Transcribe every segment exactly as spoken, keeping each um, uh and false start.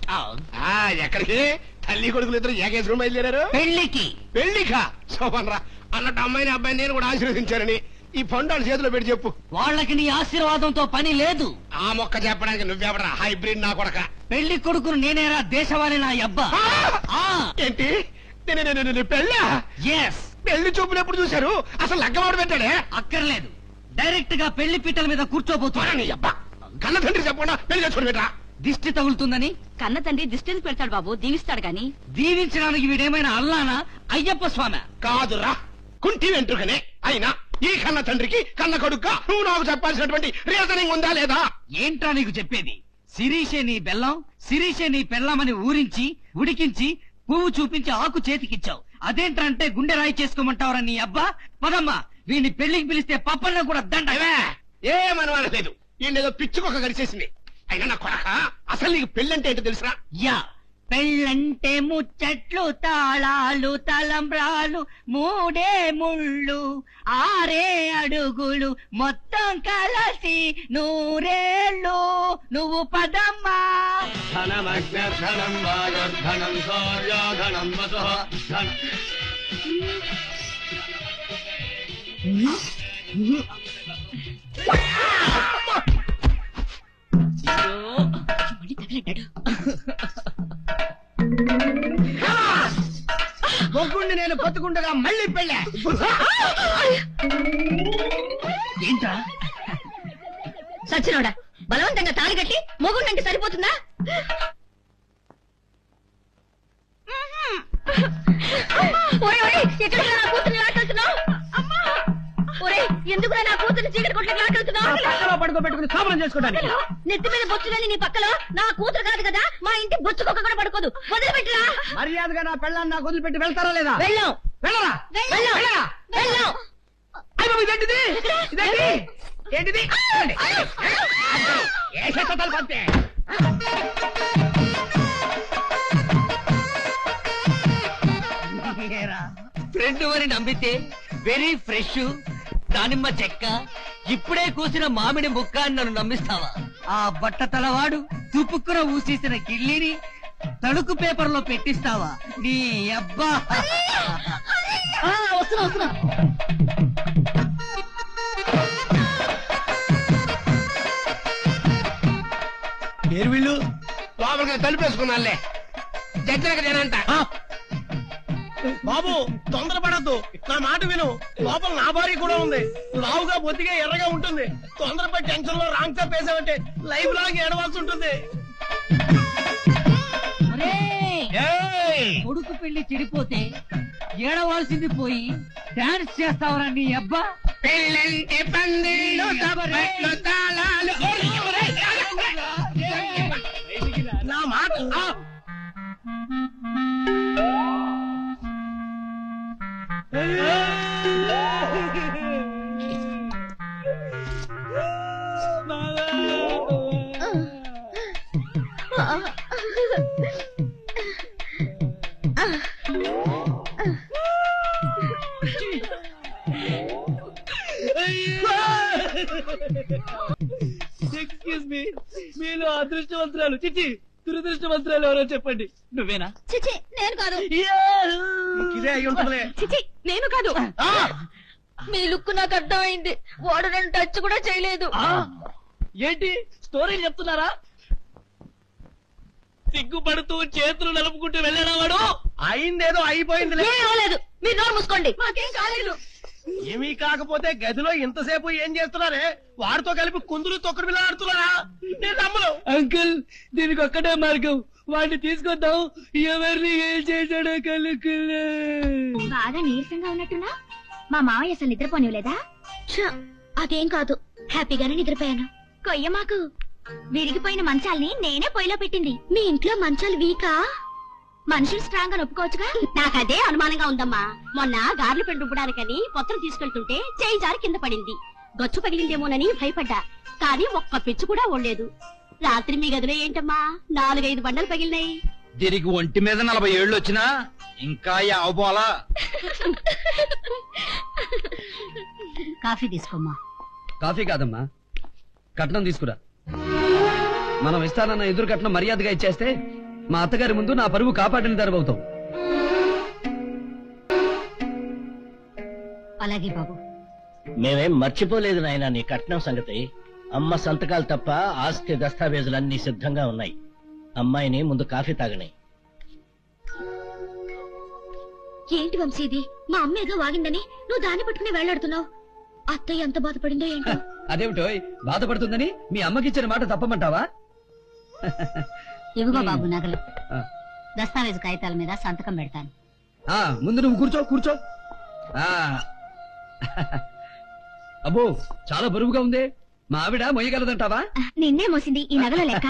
ఎక్కడికి? తల్లి కొడుకులు ఇద్దరు ఏకేసుకుని బయలుదేరారు పెళ్లికి. పెళ్లికా? శోభన్ రా అన్నట్టు అమ్మాయిని అబ్బాయిని నేను కూడా ఆశీర్వదించారని ఈ పండు చేతిలో పెట్టి చెప్పు. వాళ్ళకి నీ ఆశీర్వాదంతో పని లేదు. ఆ మొక్క చెప్పడానికి నువ్వెవరా హైబ్రిడ్ నా కొడక? పెళ్లి కొడుకును నేనేరా దేశవాళి నా అబ్బా. ఏంటి పెళ్ళా? ఎస్. పెళ్లి చూపులు ఎప్పుడు చూశారు? అసలు లగ్గమాడు పెట్టాడే? అక్కర్లేదు, డైరెక్ట్ గా పెళ్లి పీటల మీద కూర్చోబోతున్నా. అబ్బా కన్న తండ్రి చెప్పకుండా పెళ్లి చేసుకుని పెట్టా. దిష్టి తగులుతుందని కన్న తండ్రి దిష్టిని పెడతాడు బాబు, దీవిస్తాడు గాని. దీవించడానికి వీడేమైనా అల్లానా అయ్యప్ప స్వామి? కాదురా కుంటి వెంట్రుకనే. అయినా ఈ కన్న తండ్రికి కన్న కొడుకు నువ్వు నాకు చెప్పాల్సినటువంటి రీజనింగ్ ఉందా లేదా? ఏంట్రా నీకు చెప్పేది? శిరీషే నీ బెల్లం, శిరీషే నీ పెళ్ళామని ఊరించి ఉడికించి పువ్వు చూపించి ఆకు చేతికిచ్చావు. అదేంటంటే గుండె రాయి చేసుకోమంటావురా నీ అబ్బా. పదమ్మా, వీడిని పెళ్లికి పిలిస్తే పప్పన్న కూడా దండ. ఏమనలేదు, ఈయనేదో పిచ్చుకొక గడిచేసింది. అయినా నా కొడక అసలు నీకు పెళ్ళంటే ఏంటో తెలుసురా? యా, పెళ్ళంటే ముచ్చట్లు తాళాలు తలంబ్రాలు మూడే ముళ్ళు ఆరే అడుగులు మొత్తం కలసి నూరేళ్ళు. నువ్వు పదమ్మా. మొగ్గుండి నేను బతుకుండగా మళ్ళీ పెళ్ళా? ఏంటా సచ్చినోడా, బలవంతంగా తాళి కట్టి మొగుండంటే సరిపోతుందా? ఎందుకు నా కూతురు చీకటి కొట్లకి లాకెళ్తున్నావు? పడుకోబెట్టుకుని కాపురం చేసుకోవడానికి. నెత్తి మీద బొచ్చులని నీ పక్కలో నా కూతురు కాదు కదా, మా ఇంటి బొచ్చుకొక్క కూడా పడుకోదు. వదిలిపెట్టరా. మర్యాదగా నా పెళ్ళాన్ని నాకు వదిలిపెట్టి వెళ్తారా లేదా? వెళ్ళాం. వెళ్ళరా? వెళ్ళాం. వెళ్ళాం. ఇదేంటిది? ఇదేంటి? ఏంటిది? ఏ శతలు పంపే? ఫ్రెండ్ అని నమ్మితే వెరీ ఫ్రెష్ దానిమ్మ చెక్క, ఇప్పుడే కోసిన మామిడి ముక్క అని నన్ను నమ్మిస్తావా? ఆ బట్ట తలవాడు తుపుక్కున ఊసేసిన కిళ్ళిని తడుకు పేపర్ లో పెట్టిస్తావా? నీ అబ్బా. వస్తున్నా వస్తున్నా. పేరు వీళ్ళు లోపలికి తలుపేసుకున్నాలే. జడ్జినక జనంట. బాబు తొందరపడద్దు, నా మాట విను. లోపల నా భార్య కూడా ఉంది. లావుగా బొత్తిగా ఎర్రగా ఉంటుంది. తొందరపడి టెన్షన్ లో రాంగ్ స్టెప్ వేసామంటే లైఫ్ లాగా ఏడవాల్సి ఉంటుంది. కొడుకు పెళ్లి చెడిపోతే ఏడవాల్సింది పోయి డాన్స్ చేస్తావరా నీ అబ్బా. పెళ్ళంటే పందిళ్ళు తప్పట్లు తాళాలు. నా మాట ఎక్స్క్యూజ్ మీ, మీలో అదృష్టవంతురాలు చిచి దురదృష్టవంతురాలు ఎవరో చెప్పండి. నువ్వేనా? చిచి నేను కాదు. ఇదే అయి ఉంటుందిలే. చిచి నేను కాదు. మీ లుక్ నాకు అర్థమైంది. వాడు నన్ను టచ్ కూడా చేయలేదు. ఏంటి స్టోరీలు చెప్తున్నారా? సిగ్గుపడుతూ చేతులు నలుపుకుంటూ వెళ్ళాడా వాడు? అయిందేదో అయిపోయింది. ఏం అవలేదు, మీరు నోరు మూసుకోండి. మాకేం కాలేదు. ఏమీ కాకపోతే గదిలో ఇంతసేపు ఏం చేస్తున్నారే? వాడితో కలిపి కుందులు తొక్కుడు బిళ్ళ ఆడుతున్నారా? నేను నమ్మను. అంకుల్, దీనికి ఒక్కటే మార్గం, వాడిని తీసుకొద్దాం. ఎవరిని ఏం చేశాడో కలుకులే. బాగా నీరసంగా ఉన్నట్టున్నా? మా మావయ్య అసలు నిద్రపోనివ్వలేదా? అదేం కాదు, హ్యాపీగానే నిద్రపోయాను. కొయ్య మాకు విరిగిపోయిన మంచాల్ని నేనే పొయ్యిలో పెట్టింది. మీ ఇంట్లో మంచాలు వీకా? మనుషులు స్ట్రాంగ్ గా ఒప్పుకోవచ్చుగా. నాకదే అనుమానంగా ఉందమ్మా. మొన్న గార్లు పెండు రుబ్బడానికని పొత్తలు తీసుకెళ్తుంటే చేయి జారి కింద పడింది. గచ్చు పగిలిందేమోనని భయపడ్డా, కానీ ఒక్క పిచ్చు కూడా ఓడలేదు. రాత్రి మీ గదిలో ఏంటమ్మా నాలుగైదు బండలు పగిలినాయి. దీనికి ఒంటి మీద నలభై ఏళ్ళు వచ్చినా ఇంకా యావబోలా. కాఫీ తీసుకోమ్మా. కాఫీ కాదమ్మా, కట్నం తీసుకురా. మనం ఇస్తానన్న ఎదురు కట్నం మర్యాదగా ఇచ్చేస్తే మా అత్తగారి ముందు నా పరువు కాపాడిన దరబవుతావు. అలాగే బాబు. మేమేం మర్చిపోలేదు నాయన నీ కట్నం సంగతి. అమ్మ సంతకాలు తప్ప ఆస్తి దస్తావేజులన్నీ సిద్ధంగా ఉన్నాయి. అమ్మాయిని ముందు కాఫీ తాగని. ఏంటి వంశీ ఇది? మా అమ్మ ఏదో వాగిందని నువ్వు దాన్ని పట్టుకుని వెళ్లాడుతున్నావు. అత్తయ్య ఎంత బాధపడిందో ఏంటో. అదేమిటో బాధపడుతుందని మీ అమ్మకిచ్చిన మాట తప్పమంటావా? ఇవిగో బాబు నగలు. దస్తావేజు కాగితాల మీద సంతకం పెడతాను. ఆ ముందు నువ్వు కూర్చో కూర్చో. ఆ అబ్బో చాలా బరువుగా ఉంది. మా ఆవిడ మొయ్యగలదంటావా? నిన్నే మోసింది ఈ నగల లెక్క.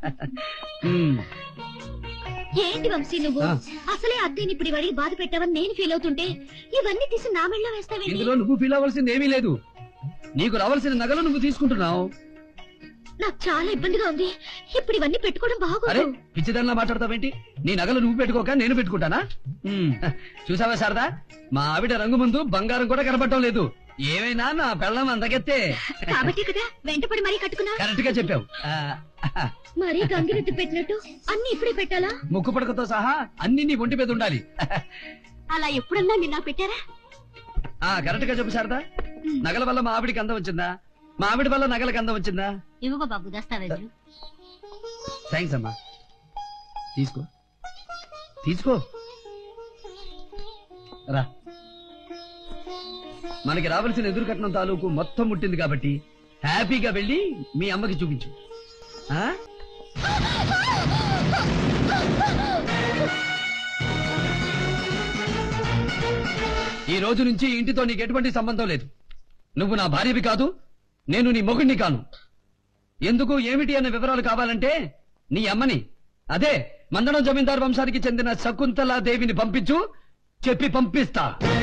ఏంటి వంశీ నువ్వు అసలే అత్తయ్యని ఇప్పుడు ఇవన్నీ బాధ పెట్టావని నేను ఫీల్ అవుతుంటే ఇవన్నీ తీసి నా మెళ్ళలో వేస్తావేంటి? ఇందులో నువ్వు ఫీల్ అవ్వాల్సింది ఏమీ లేదు. నీకు రావాల్సిన నగలు నువ్వు తీసుకుంటున్నావు. నాకు చాలా ఇబ్బందిగా ఉంది. ఇప్పుడు ఇవన్నీ పెట్టుకోవడం అరే బాగోదు. పిచ్చిదల్లా మాట్లాడతావేంటి? నీ నగలు నువ్వు పెట్టుకోక నేను పెట్టుకుంటానా? చూసావా శారదా, మా ఆవిడ రంగు ముందు బంగారం కూడా కనపడటం లేదు. ఏమైనా నా పెళ్ళం అందగెత్తే కాబట్టి కదా వెంటపడి మరీ కట్టుకున్నా. కరెక్ట్ గా చెప్పావు. మరీ గంగిరెత్తి పెట్టినట్టు అన్ని ఇప్పుడే పెట్టాలా? ముక్కు పడకతో సహా అన్ని నీ ఒంటి మీద ఉండాలి. అలా ఎప్పుడన్నా నిన్న పెట్టారా? ఆ కరెక్ట్ గా చెప్పు శారదా. నగల వల్ల మా ఆవిడికి అందం వచ్చిందా? మా ఆవిడ వల్ల నగలకు అందం వచ్చిందా? ఇవ్వగో బాబు దస్తావేజులు. థ్యాంక్స్ అమ్మా. తీసుకో తీసుకో రా. మనకి రావాల్సిన ఎదురు కట్నం తాలూకు మొత్తం ముట్టింది కాబట్టి హ్యాపీగా వెళ్ళి మీ అమ్మకి చూపించు. ఆ? ఈ రోజు నుంచి ఇంటితో నీకు ఎటువంటి సంబంధం లేదు. నువ్వు నా భార్యవి కాదు, నేను నీ మొగుడిని కాను. ఎందుకు ఏమిటి అనే వివరాలు కావాలంటే నీ అమ్మని, అదే మందడం జమీందారు వంశానికి చెందిన శకుంతలా దేవిని పంపించు, చెప్పి పంపిస్తా.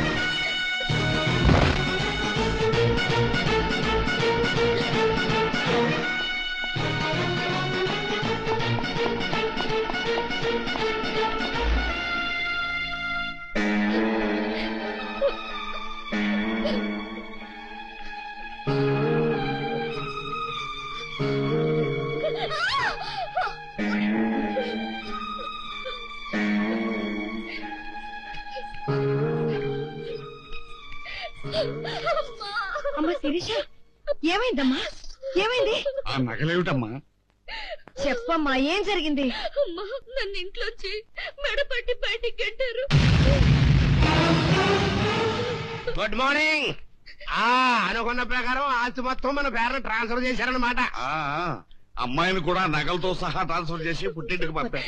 అమ్మా శిరీష, ఏమైందమ్మా? ఏమైంది? ఆ నగలేమిటమ్మా? చెప్పమ్మా ఏం జరిగింది? అమ్మా నన్ను ఇంట్లోంచి మెడపట్టి బయటికి గంటారు. Good morning. ఆ అనుకున్న ప్రకారం ఆస్తి మొత్తం మన పేరు ట్రాన్స్ఫర్ చేశారన్నమాట. అమ్మాయిని కూడా నగలతో సహా ట్రాన్స్ఫర్ చేసి పుట్టింటికి పంపారు.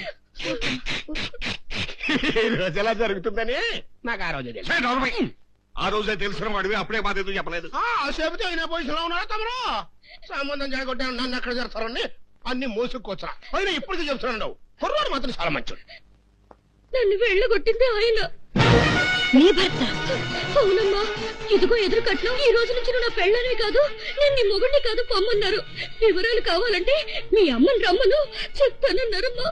ఈ రోజు ఎలా జరుగుతుందని నాకు ఆ రోజు తెలుసు. ఛే, నోర్మై. ఆ రోజే తెలిసిన వాడివి అప్పుడే మాది ఎందుకు చెప్పలేదు? ఆ, చెబితే అయినా పొజిషన్ లో ఉన్నారా తమరు? సంబంధం చేయగొట్టే నన్ను ఎక్కడ చేస్తారని అన్ని మోసుకొచ్చరా. అయినా ఇప్పటికీ చెప్తున్నాడు కుర్రాడు మాత్రం చాలా మంచోడు. నన్ను వెళ్ళగొట్టింది ఆయన. నీ భర్త? అవునమ్మా, ఇదిగో ఎదురు కట్నం. ఈ రోజు నుంచి నువ్వు నా పెళ్ళానివి కాదు, నేను నీ మొగుడిని కాదు పొమ్మన్నారు. వివరాలు కావాలంటే మీ అమ్మని రమ్మను చెప్తానన్నారమ్మా.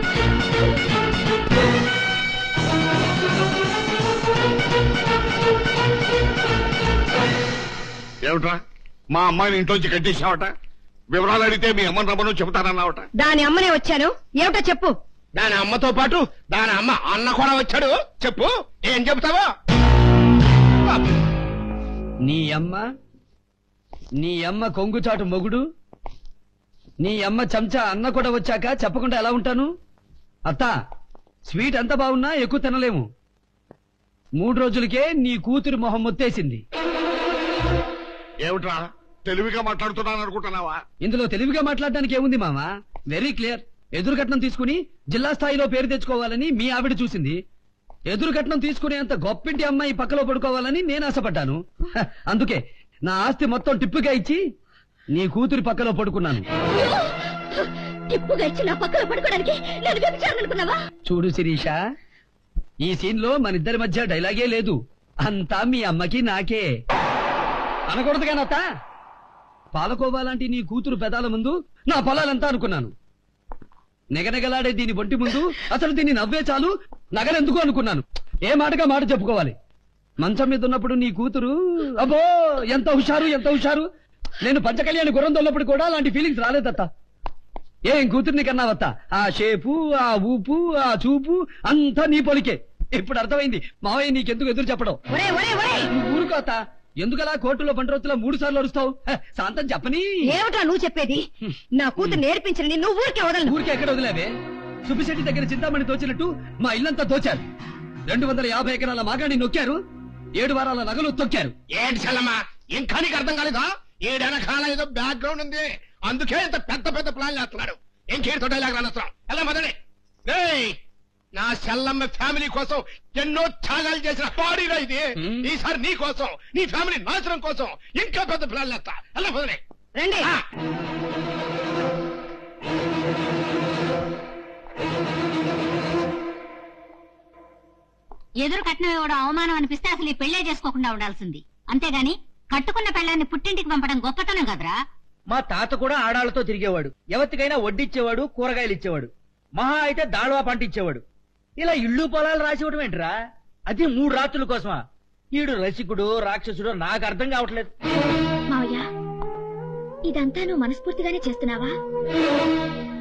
ఏమిట్రా మా అమ్మాయిని ఇంట్లోంచి కట్టేసావట? వివరాలు అడిగితే మీ అమ్మని రమ్మను చెబుతానన్నావట. దాని అమ్మనే వచ్చాను, ఏమిటో చెప్పు. దాని అమ్మతో పాటు దాని అమ్మ అన్న కూడా వచ్చాడు. చెప్పు, ఏం చెప్తావా? నీ అమ్మ, నీ అమ్మ కొంగుచాటు మొగుడు, నీ అమ్మ చెంచా అన్న కూడా వచ్చాక చెప్పకుండా ఎలా ఉంటాను? అత్త, స్వీట్ ఎంత బాగున్నా ఎక్కువ తినలేము. మూడు రోజులకే నీ కూతురు మొహం మొత్తేసింది. ఏమిట్రా తెలివిగా మాట్లాడుతున్నాను అనుకుంటున్నావా? ఇందులో తెలివిగా మాట్లాడడానికి ఏముంది మామా? Very clear. ఎదురు కట్నం తీసుకుని జిల్లా స్థాయిలో పేరు తెచ్చుకోవాలని మీ ఆవిడ చూసింది. ఎదురు కట్నం తీసుకునేంత గొప్పింటి అమ్మాయి పక్కలో పడుకోవాలని నేను ఆశపడ్డాను. హ, అందుకే నా ఆస్తి మొత్తం టిప్పుగా ఇచ్చి నీ కూతురి పక్కలో పడుకున్నాను. టిప్పుగా ఇచ్చి నా పక్కన పడుకోవడానికి నేను వ్యభిచారనుకున్నావా? చూడు శిరీష, ఈ సీన్ లో మన ఇద్దరి మధ్య డైలాగే లేదు. అంతా మీ అమ్మకి నాకే. అనకూడదు కానత్త. పాలకోవాలాంటి నీ కూతురు పెదాల ముందు నా పొలాలంతా అనుకున్నాను. నెగనెగలాడే దీని ఒంటి ముందు అసలు దీన్ని నవ్వే చాలు నగలెందుకు అనుకున్నాను. ఏ మాటగా మాట చెప్పుకోవాలి. మంచం మీద ఉన్నప్పుడు నీ కూతురు అబ్బో ఎంత హుషారు ఎంత హుషారు. నేను పంచకళ్యాణి గుర్రం దొల్లప్పుడు కూడా అలాంటి ఫీలింగ్స్ రాలేదత్త. ఏం కూతుర్ని కన్నావత్తా ఆ షేపు ఆ ఊపు ఆ చూపు అంతా నీ పొలికే. ఇప్పుడు అర్థమైంది మావయ్య నీకెందుకు ఎదురు చెప్పడం. నువ్వు ఊరుకోత ఎందుకలా కోర్టులో బండ్రోతులో మూడు సార్లు అరుస్తావు? హ, శాంతం చెప్పని. ఏమిటా నువ్వు చెప్పేది? నా కూతురు నేర్పించని నువ్వు ఊరికే వదలను. ఊరికే ఎక్కడ వదిలేవే? సుబ్బిశెట్టి దగ్గర చింతామణి తోచినట్టు మా ఇల్లంతా తోచారు. రెండు వందల యాభై ఎకరాల మాగాన్ని నొక్కారు. ఏడు వారాల నగలు తొక్కారు. ఏంటి చల్లమ్మా ఇంకా నీకు అర్థం కాలేదా? ఏడెనకాల ఏదో బ్యాక్గ్రౌండ్ ఉంది, అందుకే ఇంత పెద్ద పెద్ద ప్లాన్ చేస్తున్నాడు. ఇంకేడుతో డైలాగ్ రానవసరం. ఎలా మొదలే నా చెల్లమ్మ ఫ్యామిలీ కోసం ఎన్నో త్యాగాలు చేసిన బాడీరా ఇది. ఈసారి నీ కోసం నీ ఫ్యామిలీ నాశనం కోసం ఇంకా పెద్ద ప్లాన్ చేస్తా. ఎలా మొదలే రండి. ఎదురు కట్నం ఇవ్వడం అవమానం అనిపిస్తే అసలు ఈ పెళ్లే చేసుకోకుండా ఉండాల్సింది. అంతేగాని కట్టుకున్న పెళ్ళాన్ని పుట్టింటికి పంపడం గొప్పతనం కదరా. మా తాత కూడా ఆడాళ్లతో తిరిగేవాడు. ఎవరికైనా వడ్డిచ్చేవాడు, కూరగాయలు ఇచ్చేవాడు. మహా అయితే దాళ్వా పంట ఇచ్చేవాడు. ఇలా ఇళ్ళు పొలాలు రాసివ్వడం ఏంట్రా? అది మూడు రాత్రుల కోసమా? ఈడు రసికుడు రాక్షసుడు నాకు అర్థం కావట్లేదు. మావయ్య, ఇదంతా నువ్వు మనస్ఫూర్తిగానే చేస్తున్నావా?